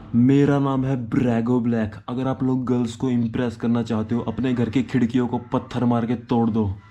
मेरा नाम है ब्रैगो ब्लैक। अगर आप लोग गर्ल्स को इम्प्रेस करना चाहते हो, अपने घर की खिड़कियों को पत्थर मार के तोड़ दो।